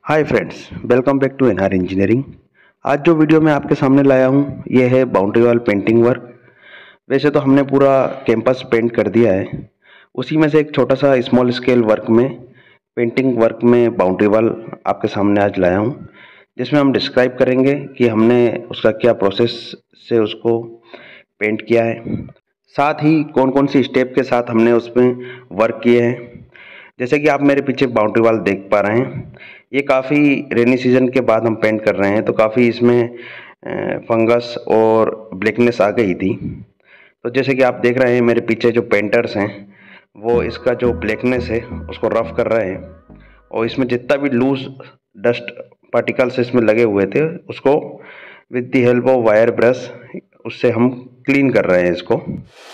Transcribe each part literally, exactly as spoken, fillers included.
Hi friends, welcome back to NR engineering. आज जो video मैं आपके सामने लाया हूँ ये है बाउंड्री वॉल पेंटिंग वर्क। वैसे तो हमने पूरा कैंपस पेंट कर दिया है, उसी में से एक छोटा सा स्मॉल स्केल वर्क में पेंटिंग वर्क में बाउंड्री वॉल आपके सामने आज लाया हूँ, जिसमें हम डिस्क्राइब करेंगे कि हमने उसका क्या प्रोसेस से उसको पेंट किया है, साथ ही कौन कौन सी स्टेप के साथ हमने उसमें वर्क किए हैं। जैसे कि आप मेरे पीछे बाउंड्री वॉल देख पा रहे हैं, ये काफ़ी रेनी सीजन के बाद हम पेंट कर रहे हैं, तो काफ़ी इसमें फंगस और ब्लैकनेस आ गई थी। तो जैसे कि आप देख रहे हैं मेरे पीछे जो पेंटर्स हैं वो इसका जो ब्लैकनेस है उसको रफ कर रहे हैं, और इसमें जितना भी लूज डस्ट पार्टिकल्स इसमें लगे हुए थे उसको with the help of wire brush उससे हम क्लीन कर रहे हैं इसको।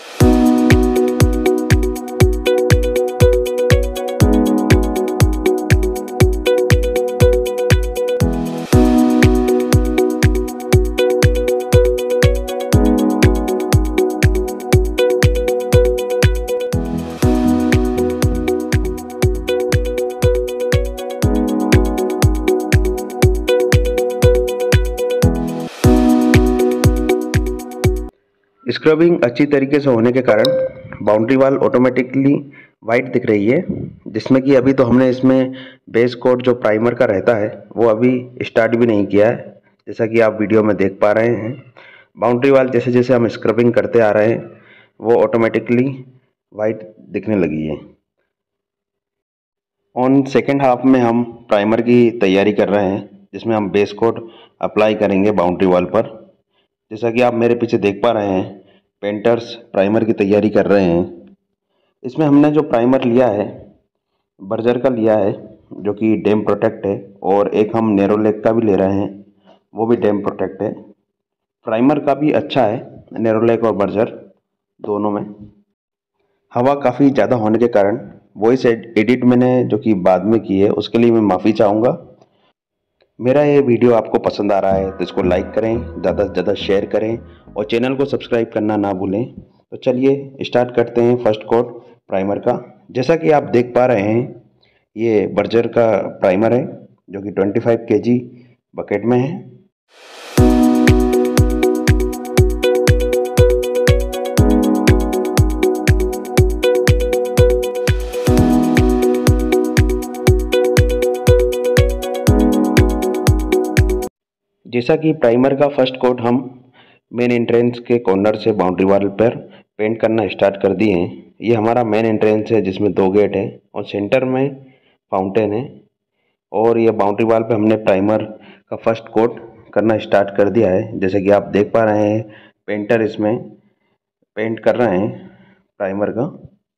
स्क्रबिंग अच्छी तरीके से होने के कारण बाउंड्री वॉल ऑटोमेटिकली वाइट दिख रही है, जिसमें कि अभी तो हमने इसमें बेस कोट जो प्राइमर का रहता है वो अभी स्टार्ट भी नहीं किया है। जैसा कि आप वीडियो में देख पा रहे हैं, बाउंड्री वॉल जैसे जैसे हम स्क्रबिंग करते आ रहे हैं वो ऑटोमेटिकली वाइट दिखने लगी है। ऑन सेकेंड हाफ में हम प्राइमर की तैयारी कर रहे हैं, जिसमें हम बेस कोट अप्लाई करेंगे बाउंड्री वॉल पर। जैसा कि आप मेरे पीछे देख पा रहे हैं, पेंटर्स प्राइमर की तैयारी कर रहे हैं। इसमें हमने जो प्राइमर लिया है बर्जर का लिया है जो कि डैम प्रोटेक्ट है, और एक हम नेरोलैक का भी ले रहे हैं वो भी डैम प्रोटेक्ट है। प्राइमर का भी अच्छा है, नेरोलैक और बर्जर दोनों में। हवा काफ़ी ज़्यादा होने के कारण वॉइस एडिट मैंने जो कि बाद में की है उसके लिए मैं माफ़ी चाहूँगा। मेरा ये वीडियो आपको पसंद आ रहा है तो इसको लाइक करें, ज़्यादा से ज़्यादा शेयर करें और चैनल को सब्सक्राइब करना ना भूलें। तो चलिए स्टार्ट करते हैं फर्स्ट कोट प्राइमर का। जैसा कि आप देख पा रहे हैं ये बर्जर का प्राइमर है जो कि पच्चीस केजी बकेट में है। जैसा कि प्राइमर का फर्स्ट कोट हम मेन एंट्रेंस के कॉर्नर से बाउंड्री वॉल पर पेंट करना स्टार्ट कर दिए हैं। ये हमारा मेन एंट्रेंस है जिसमें दो गेट है और सेंटर में फाउंटेन है, और ये बाउंड्री वॉल पे हमने प्राइमर का फर्स्ट कोट करना स्टार्ट कर दिया है। जैसे कि आप देख पा रहे हैं पेंटर इसमें पेंट कर रहे हैं प्राइमर का।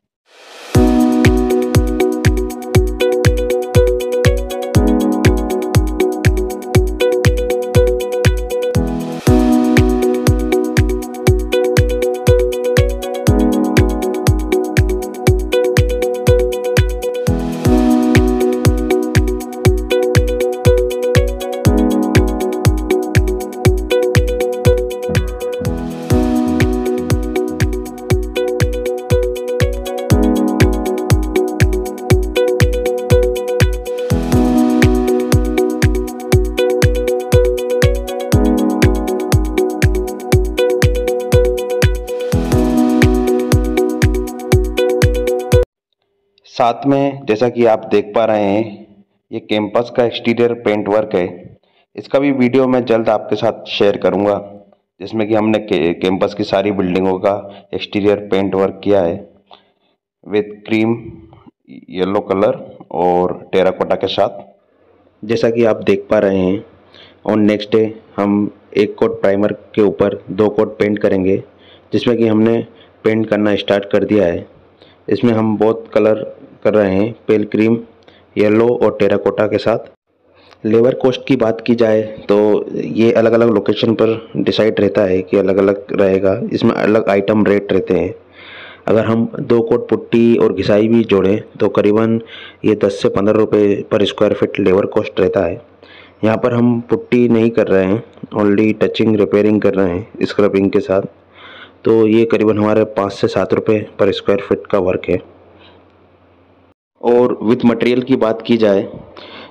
साथ में जैसा कि आप देख पा रहे हैं ये कैंपस का एक्सटीरियर पेंट वर्क है। इसका भी वीडियो मैं जल्द आपके साथ शेयर करूंगा, जिसमें कि हमने कैंपस की सारी बिल्डिंगों का एक्सटीरियर पेंट वर्क किया है विद क्रीम येलो कलर और टेराकोटा के साथ। जैसा कि आप देख पा रहे हैं ऑन नेक्स्ट डे हम एक कोट प्राइमर के ऊपर दो कोट पेंट करेंगे, जिसमें कि हमने पेंट करना स्टार्ट कर दिया है। इसमें हम बहुत कलर कर रहे हैं, पेल क्रीम, येलो और टेराकोटा के साथ। लेबर कॉस्ट की बात की जाए तो ये अलग अलग लोकेशन पर डिसाइड रहता है कि अलग अलग रहेगा, इसमें अलग आइटम रेट रहते हैं। अगर हम दो कोट पुट्टी और घिसाई भी जोड़ें तो करीबन ये दस से पंद्रह रुपये पर स्क्वायर फीट लेबर कॉस्ट रहता है। यहाँ पर हम पुट्टी नहीं कर रहे हैं, ओनली टचिंग रिपेयरिंग कर रहे हैं स्क्रबिंग के साथ, तो ये करीबन हमारे पाँच से सात रुपये पर स्क्वायर फीट का वर्क है। और विथ मटेरियल की बात की जाए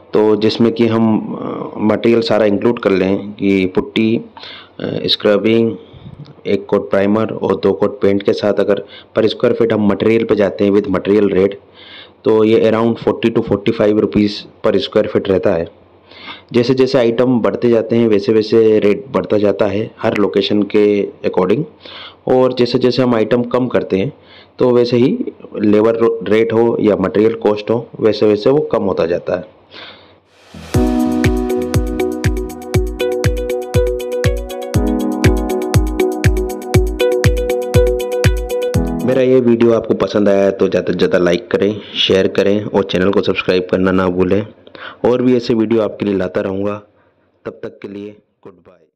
तो जिसमें कि हम मटेरियल सारा इंक्लूड कर लें कि पुट्टी, स्क्रबिंग, एक कोट प्राइमर और दो कोट पेंट के साथ अगर पर स्क्वायर फीट हम मटेरियल पे जाते हैं विद मटेरियल रेट, तो ये around forty two forty five rupees per square feet रहता है। जैसे जैसे आइटम बढ़ते जाते हैं वैसे वैसे रेट बढ़ता जाता है हर लोकेशन के अकॉर्डिंग, और जैसे जैसे हम आइटम कम करते हैं तो वैसे ही लेबर रेट हो या मटेरियल कॉस्ट हो वैसे वैसे वो कम होता जाता है। मेरा ये वीडियो आपको पसंद आया है तो ज़्यादा से ज़्यादा लाइक करें, शेयर करें और चैनल को सब्सक्राइब करना ना भूलें। और भी ऐसे वीडियो आपके लिए लाता रहूँगा। तब तक के लिए गुड बाय।